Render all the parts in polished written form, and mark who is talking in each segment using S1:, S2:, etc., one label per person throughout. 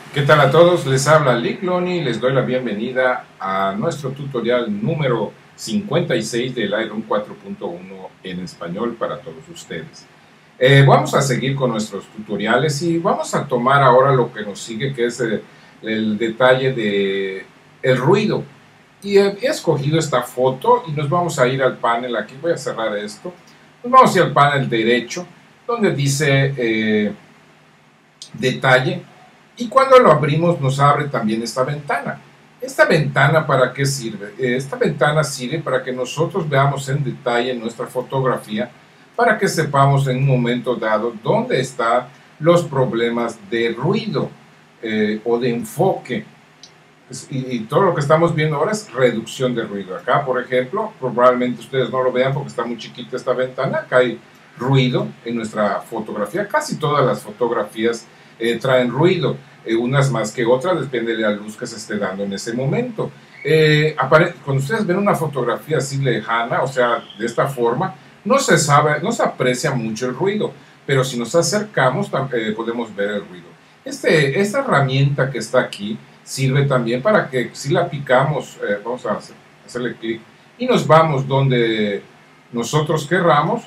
S1: ¿Qué tal a todos? Les habla Lick Lonnie y les doy la bienvenida a nuestro tutorial número 56 del Lightroom 4.1 en español para todos ustedes. Vamos a seguir con nuestros tutoriales y vamos a tomar ahora lo que nos sigue, que es el detalle de el ruido. Y he escogido esta foto y nos vamos a ir al panel. Aquí voy a cerrar esto. Nos vamos a ir al panel derecho donde dice detalle. Y cuando lo abrimos nos abre también esta ventana. ¿Esta ventana para qué sirve? Esta ventana sirve para que nosotros veamos en detalle nuestra fotografía, para que sepamos en un momento dado dónde están los problemas de ruido o de enfoque. Y todo lo que estamos viendo ahora es reducción de ruido. Acá, por ejemplo, probablemente ustedes no lo vean porque está muy chiquita esta ventana. Acá hay ruido en nuestra fotografía. Casi todas las fotografías traen ruido, unas más que otras, depende de la luz que se esté dando en ese momento. Cuando ustedes ven una fotografía así lejana, o sea, de esta forma, no se aprecia mucho el ruido, pero si nos acercamos podemos ver el ruido. Esta herramienta que está aquí sirve también para que si la picamos, vamos a hacerle clic y nos vamos donde nosotros querramos.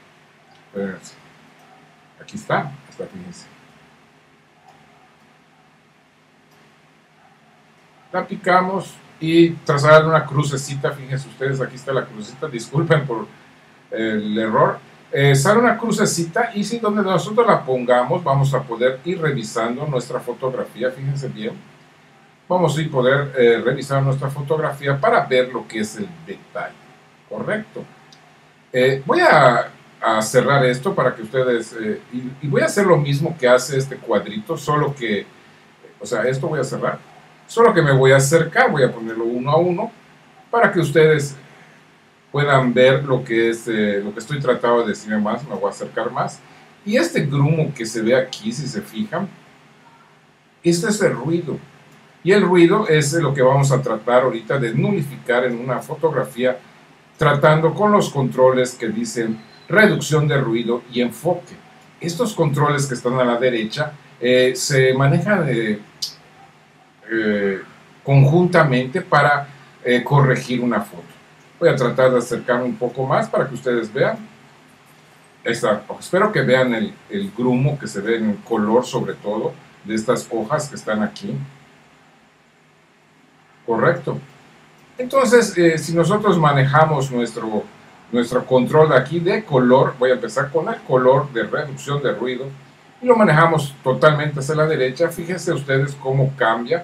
S1: Aquí está, fíjense. La picamos y trazar una crucecita, fíjense ustedes, aquí está la crucecita, disculpen por el error, sale una crucecita y si donde nosotros la pongamos vamos a poder ir revisando nuestra fotografía, fíjense bien, vamos a poder revisar nuestra fotografía para ver lo que es el detalle, correcto. Voy a cerrar esto para que ustedes, y voy a hacer lo mismo que hace este cuadrito, solo que, o sea, esto voy a cerrar. Solo que me voy a acercar, voy a ponerlo uno a uno para que ustedes puedan ver lo que es lo que estoy tratando de decir más. Me voy a acercar más. Y este grumo que se ve aquí, si se fijan, este es el ruido. Y el ruido es lo que vamos a tratar ahorita de nulificar en una fotografía, tratando con los controles que dicen reducción de ruido y enfoque. Estos controles que están a la derecha se manejan conjuntamente para corregir una foto. Voy a tratar de acercarme un poco más para que ustedes vean. Espero que vean el grumo que se ve en el color, sobre todo de estas hojas que están aquí. Correcto. Entonces, si nosotros manejamos nuestro control aquí de color, voy a empezar con el color de reducción de ruido y lo manejamos totalmente hacia la derecha. Fíjense ustedes cómo cambia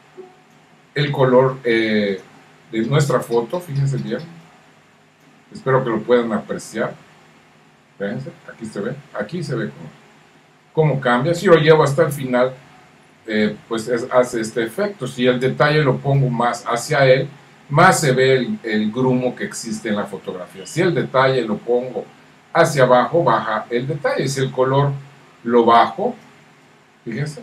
S1: el color de nuestra foto, fíjense bien, espero que lo puedan apreciar. Fíjense, aquí se ve cómo cambia. Si lo llevo hasta el final, pues hace este efecto. Si el detalle lo pongo más hacia él, más se ve el grumo que existe en la fotografía. Si el detalle lo pongo hacia abajo, baja el detalle. Si el color lo bajo, fíjense,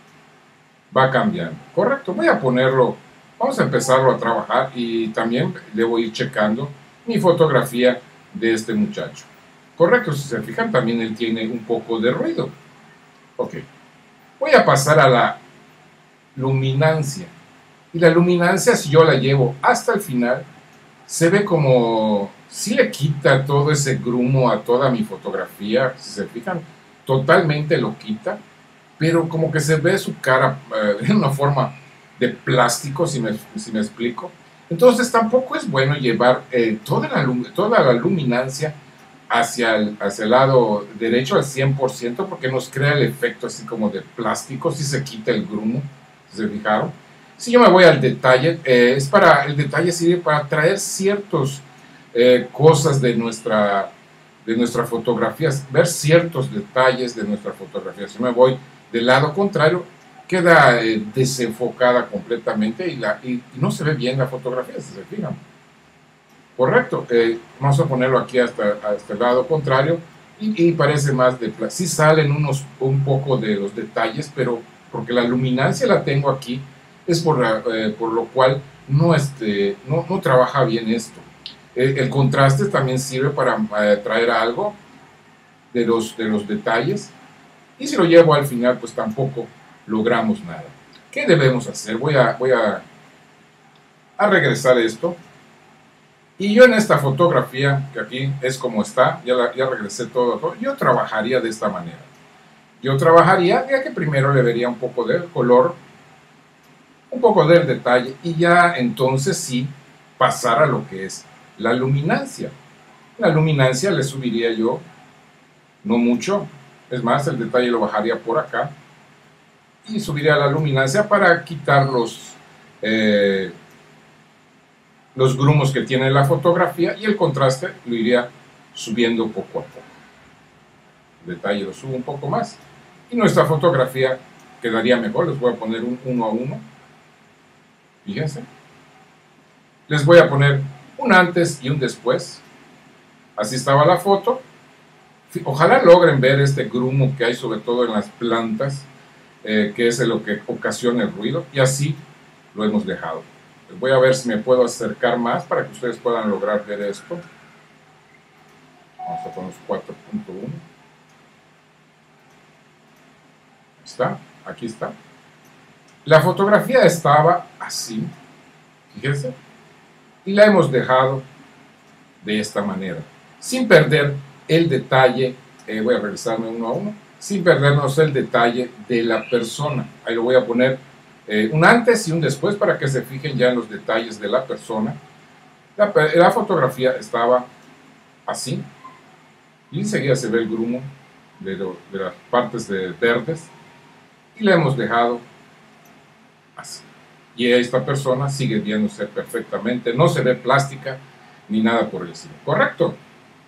S1: va cambiando. Correcto, voy a ponerlo, vamos a empezarlo a trabajar y también le voy a ir checando mi fotografía de este muchacho. Correcto, si se fijan también él tiene un poco de ruido. Ok, voy a pasar a la luminancia. Y la luminancia, si yo la llevo hasta el final, se ve como si le quita todo ese grumo a toda mi fotografía. Si se fijan, totalmente lo quita, pero como que se ve su cara en una forma de plástico, si me explico. Entonces tampoco es bueno llevar toda la luminancia hacia el lado derecho al 100%, porque nos crea el efecto así como de plástico, si se quita el grumo, si se fijaron. Si yo me voy al detalle, el detalle sirve para traer ciertas cosas de nuestra fotografía, ver ciertos detalles de nuestra fotografía. Si me voy del lado contrario, queda desenfocada completamente y no se ve bien la fotografía, si se fijan. Correcto, vamos a ponerlo aquí hasta el lado contrario y parece más de plástico. Sí salen un poco de los detalles, pero porque la luminancia la tengo aquí, es por lo cual no trabaja bien esto. El contraste también sirve para traer algo de los detalles, y si lo llevo al final pues tampoco logramos nada. ¿Qué debemos hacer? A regresar esto. Y yo en esta fotografía, que aquí es como está, ya regresé todo, yo trabajaría de esta manera. Yo trabajaría, ya que primero le vería un poco del color, un poco del detalle, y ya entonces sí pasar a lo que es la luminancia. La luminancia le subiría yo, no mucho, es más, el detalle lo bajaría por acá, y subiría la luminancia para quitar los grumos que tiene la fotografía, y el contraste lo iría subiendo poco a poco. El detalle lo subo un poco más y nuestra fotografía quedaría mejor. Les voy a poner un 1 a 1, fíjense, les voy a poner un antes y un después. Así estaba la foto. Ojalá logren ver este grumo que hay sobre todo en las plantas, que es lo que ocasiona el ruido, y así lo hemos dejado. Voy a ver si me puedo acercar más para que ustedes puedan lograr ver esto. Vamos a poner 4.1. Está, aquí está. La fotografía estaba así, fíjense, y la hemos dejado de esta manera, sin perder el detalle. Voy a revisarme 1 a 1, sin perdernos el detalle de la persona. Ahí lo voy a poner un antes y un después para que se fijen ya en los detalles de la persona. La fotografía estaba así, y enseguida se ve el grumo de las partes verdes, y la hemos dejado así. Y esta persona sigue viéndose perfectamente, no se ve plástica ni nada por el estilo. ¿Correcto?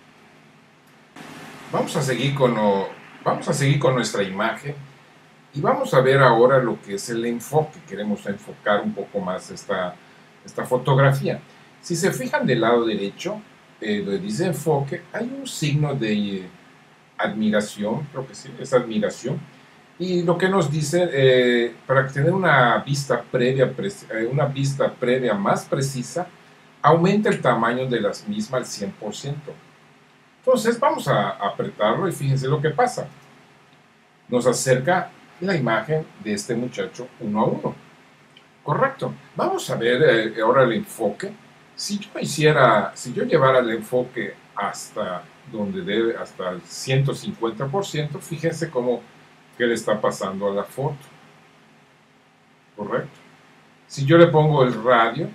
S1: Vamos a seguir con nuestra imagen y vamos a ver ahora lo que es el enfoque. Queremos enfocar un poco más esta fotografía. Si se fijan del lado derecho, donde dice enfoque, hay un signo de admiración, creo que sí, es admiración. Y lo que nos dice, para tener una vista previa más precisa, aumenta el tamaño de las mismas al 100%. Entonces vamos a apretarlo y fíjense lo que pasa. Nos acerca la imagen de este muchacho 1 a 1. Correcto. Vamos a ver ahora el enfoque. Si yo llevara el enfoque hasta donde debe, hasta el 150%, fíjense cómo que le está pasando a la foto. Correcto. Si yo le pongo el radio,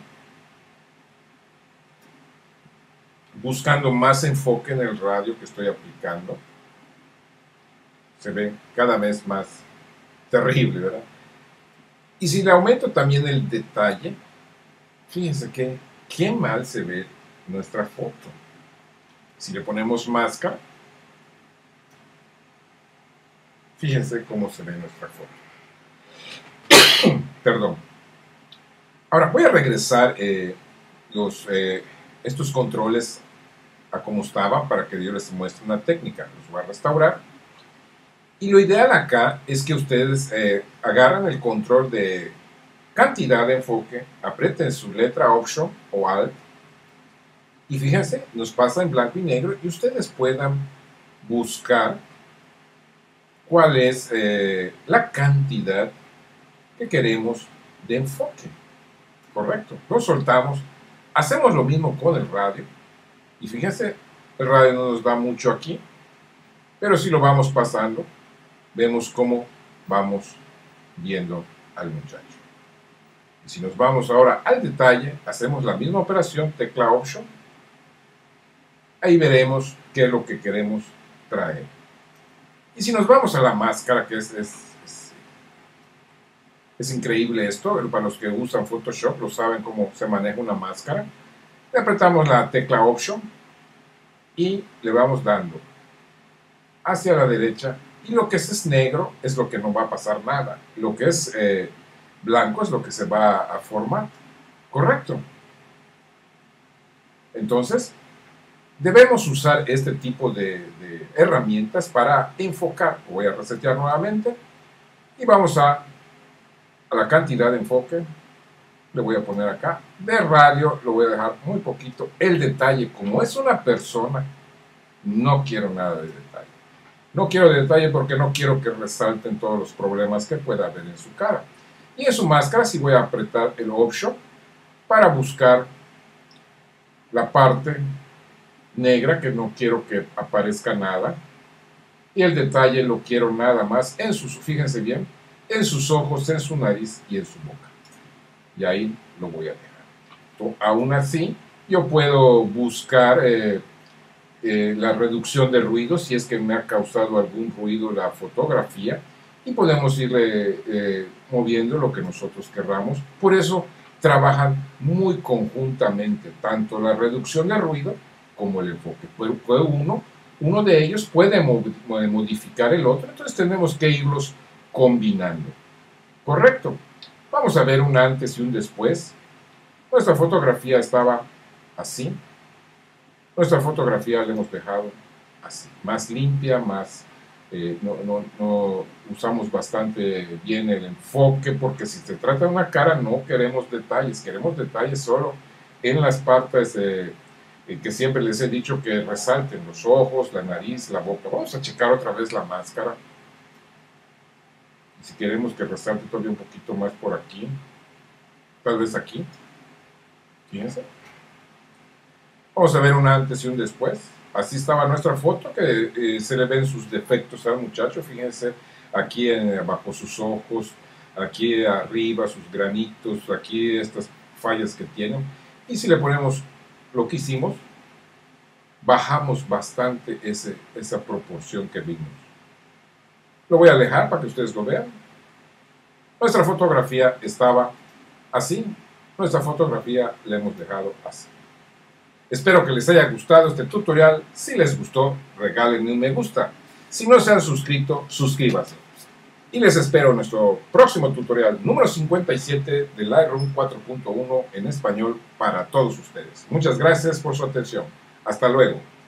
S1: buscando más enfoque en el radio que estoy aplicando, se ve cada vez más terrible, ¿verdad? Y si le aumento también el detalle, fíjense qué mal se ve nuestra foto. Si le ponemos máscara, fíjense cómo se ve nuestra foto. Perdón. Ahora voy a regresar estos controles a como estaban para que yo les muestre una técnica. Los voy a restaurar. Y lo ideal acá es que ustedes agarran el control de cantidad de enfoque, aprieten su letra Option o Alt, y fíjense, nos pasa en blanco y negro, y ustedes puedan buscar cuál es la cantidad que queremos de enfoque. Correcto. Lo soltamos. Hacemos lo mismo con el radio. Y fíjense, el radio no nos da mucho aquí, pero si lo vamos pasando, vemos cómo vamos viendo al muchacho. Y si nos vamos ahora al detalle, hacemos la misma operación, tecla Option. Ahí veremos qué es lo que queremos traer. Y si nos vamos a la máscara, que es increíble esto, para los que usan Photoshop lo saben cómo se maneja una máscara. Le apretamos la tecla Option y le vamos dando hacia la derecha, y lo que es negro es lo que no va a pasar nada, lo que es blanco es lo que se va a formar. Correcto. Entonces debemos usar este tipo de herramientas para enfocar. Voy a resetear nuevamente y vamos a la cantidad de enfoque. Le voy a poner acá. De radio lo voy a dejar muy poquito. El detalle, como es una persona, no quiero nada de detalle. No quiero detalle porque no quiero que resalten todos los problemas que pueda haber en su cara. Y en su máscara sí voy a apretar el Option para buscar la parte negra que no quiero que aparezca nada. Y el detalle lo quiero nada más en sus, fíjense bien, en sus ojos, en su nariz y en su boca. Y ahí lo voy a dejar. Aún así, yo puedo buscar la reducción de ruido si es que me ha causado algún ruido la fotografía, y podemos ir moviendo lo que nosotros querramos. Por eso trabajan muy conjuntamente, tanto la reducción de ruido como el enfoque. Puede uno de ellos puede modificar el otro, entonces tenemos que irlos combinando. ¿Correcto? Vamos a ver un antes y un después. Nuestra fotografía estaba así. Nuestra fotografía la hemos dejado así, más limpia, más... no usamos bastante bien el enfoque, porque si se trata de una cara no queremos detalles solo en las partes que siempre les he dicho que resalten: los ojos, la nariz, la boca. Vamos a checar otra vez la máscara. Si queremos que resalte todavía un poquito más por aquí, tal vez aquí, fíjense. Vamos a ver un antes y un después. Así estaba nuestra foto, que se le ven sus defectos al muchacho. Fíjense aquí bajo sus ojos, aquí arriba sus granitos, aquí estas fallas que tienen. Y si le ponemos lo que hicimos, bajamos bastante esa proporción que vimos. Lo voy a alejar para que ustedes lo vean. Nuestra fotografía estaba así. Nuestra fotografía la hemos dejado así. Espero que les haya gustado este tutorial. Si les gustó, regálenme un me gusta. Si no se han suscrito, suscríbanse. Y les espero en nuestro próximo tutorial número 57 de Lightroom 4.1 en español para todos ustedes. Muchas gracias por su atención. Hasta luego.